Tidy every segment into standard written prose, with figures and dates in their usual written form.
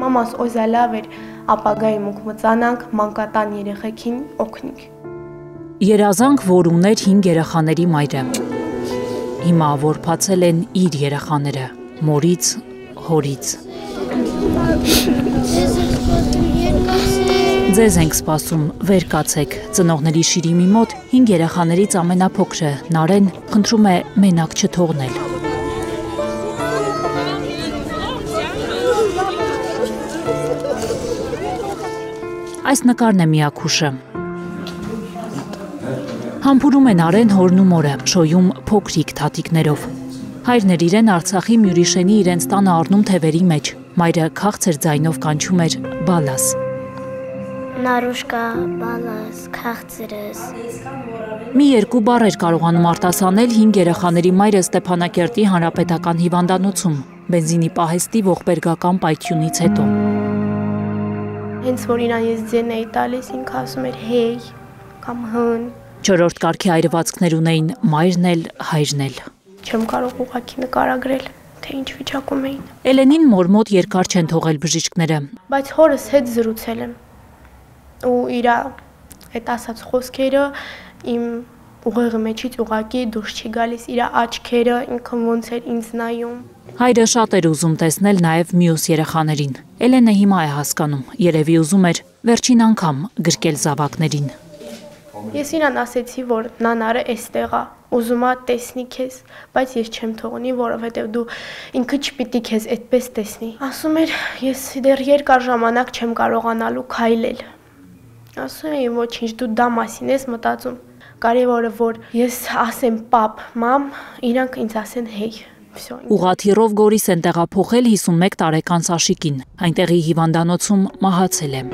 Մամաս օզալավ էր ապագայի մուկ մծանանք մանկատան երեխեքին օգնիկ։ Երազանք, որ ուներ 5 երեխաների մայրը։ Հիմա որփացել են իր երեխաները, մորից, հորից։ Ձեզ ենք սպասում, վեր կացեք, ծնողների Շիրիմի մոտ 5 երեխաներից ամենափոքրը, Նարեն, խնդրում է մենակ չթողնել։ Այս նկարն է միակ հուշը։ Համբուրում է Նարեն հորն ու մորը, շոյում փոքրիկ թաթիկներով։ Հայրն էր իրեն Արցախի Մյուրիշենի իրենց տանը առնում թևերի մեջ, մայրը քաղցր ձայնով կանչում էր բալաս։ Նարուշկա, բալաս, քաղցրս։ Մի երկու բառ էր կարողանում արտասանել 5 երեխաների մայրը Ստեփանակերտի հանրապետական հիվանդանոցում, բենզինի պահեստի ողբերգական պայթյունից հետո։ Հենց որ իրան ես ձեն էի տալիս, ինքը ասում էր հեյ կամ հն։ 4-րդ կարգի այրվածքներ ունեին մայրն էլ, հայրն էլ։ Չեմ կարող ուղղակի նկարագրել, թե ինչ վիճակում էին։ Էլենին մոր մոտ երկար չեն թողել բժիշկները։ Բայց հորս հետ զրուցել եմ։ Ու իր այդ ասած խոսքերը իմ ուղեղի մեջից ուղղակի դուրս չի գալիս, իր աչքերը ինքը ոնց էր ինձ նայում։ Հայրը շատ էր ուզում տեսնել նաև մյուս երեխաներին։ Էլենը հիմա է հասկանում, երևի ուզում էր վերջին անգամ գրկել զավակներին։ Ես իրան ասեցի, որ նանարը էստեղ է, ուզում է տեսնի քեզ, բայց ես չեմ թողնի, որովհետև դու ինքը չպիտի քեզ այդպես տեսնի։ Ասում էր, ես դեռ երկար ժամանակ չեմ կարողանալու քայլել։ Ասում էի, ոչինչ, դու դա մասին ես մտածում։ Կարևորը որ ես ասեմ պապ, մամ, իրանք ինձ ասեն հեյ։ Ուղղաթիռով Գորիս են տեղափոխել 51 տարեկան Սաշիկին, այնտեղի հիվանդանոցում մահացել է։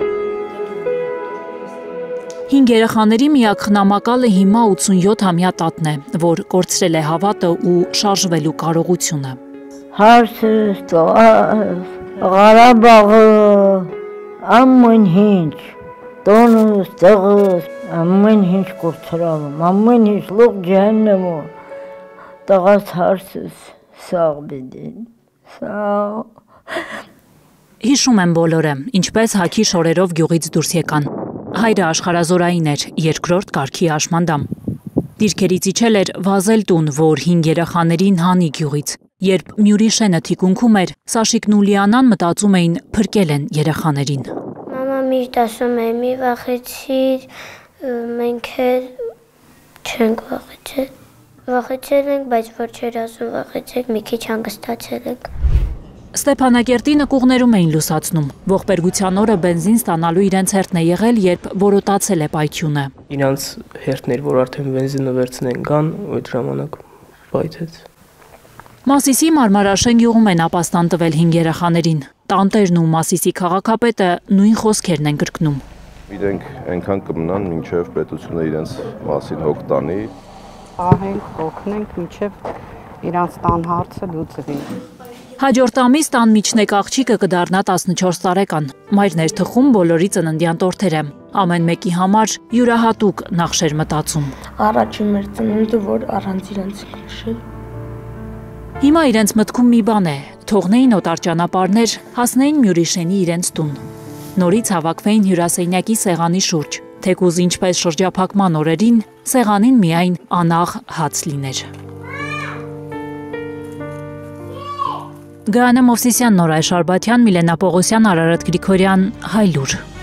5 երեխաների միակ խնամակալը հիմա 87-ամյա տատն է, որ կորցրել է հավատը ու շարժվելու կարողությունը։ Հարսս, տոհս, Ղարաբաղը, ամեն ինչ, տոնս, տղս, ամեն ինչ կորցրալում, ամեն ինչ լող ջահեննեմո, տղաս հարսս, սաղ բիդին, սաղ։ Հիշում են բոլորը, ինչպես հագի շորերով գյուղից դուրս եկան։ Հայրը աշխարազորային էր, 2-րդ կարգի հաշմանդամ։ Դիրքերից իջել էր վազել տուն, որ 5 երեխաներին հանի գյուղից։ Երբ Մյուրիշենը թիկունքում էր, Սաշիկն ու Լիանան մտածում էին փրկել են երեխաներին։ Մամա միշտ ասում է՝ մի վախեցիր, մենք էլ չենք վախեցել։ Վախեցել ենք, բայց որ չէր ասում վախեցեք, մի քիչ հանգստացել ենք։ Ստեփանակերտի նկուղներում էին լուսացնում։ Ողբերգության օրը բենզին ստանալու իրենց հերթն է եղել, երբ որոտացել է պայթյունը։ Իրանց հերթն էր, որ արդեն բենզինը վերցնեն գան, այդ ժամանակ պայթեց։ Մասիսի Մարմարաշեն գյուղում են ապաստան տվել 5 երեխաներին։ Տանտերն ու Մասիսի քաղաքապետը նույն խոսքերն են կրկնում։ Իրենք այնքան կմնան, մինչև պետությունը իրենց մասին հոգ տանի։ Ահենք, օգնենք, մինչև իրանց տան հարցը լուծվի։ Հաջորդ ամիս տան միջնեկ աղջիկը կդառնա 14 տարեկան։ Մայրն էր թխում բոլորի ծննդյան տորթերը։ Ամեն մեկի համար յուրահատուկ նախշեր մտածում։ Առաջին մեր ծնունդը, որ առանց իրանց քշել։ Հիմա իրենց մտքում մի բան է, թողնեին օտար ճանապարհներ, հասնեին Մյուրիշենի իրենց տուն։ Նորից հավաքվեին հյուրասենյակի սեղանի շուրջ, թեկուզ ինչպես շրջափակման օրերին, սեղանին միայն անաղ հաց լիներ։ Գայանե Մովսիսյան, Նորայր Շարբաթյան, Միլենա Պողոսյան, Արարատ Գրիգորյան, Հայլուր։